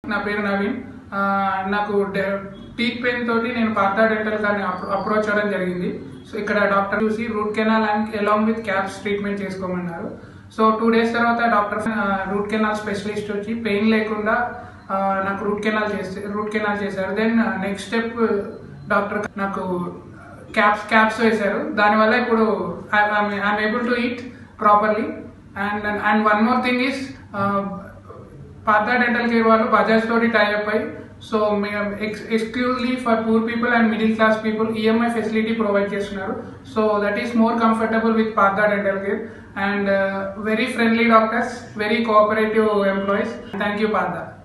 నా పేరు నవీన్. నాకు టీత్ పెయిన్ తోటి నేను పార్థా డెంటల్ కానీ అప్రోచ్ అవ్వడం జరిగింది. సో ఇక్కడ డాక్టర్ చూసి root canal and along with caps treatment చేసుకోమన్నారు. సో 2 days తర్వాత డాక్టర్ రూట్ కెనాల్ స్పెషలిస్ట్ వచ్చి పెయిన్ లేకుండా నాకు రూట్ కెనాల్ చేశారు. దెన్ నెక్స్ట్ స్టెప్ డాక్టర్ నాకు క్యాప్స్ వేశారు. దానివల్ల ఇప్పుడు I'm able to eat properly. And one more thing is Partha dental care వాళ్ళు బజాజ్ తోటి టైఅప్ అయ్యి so exclusively for poor people and middle class people EMI facility provide చేస్తున్నారు. So that is more comfortable with Partha dental care and very friendly doctors, very cooperative employees. Thank you Partha.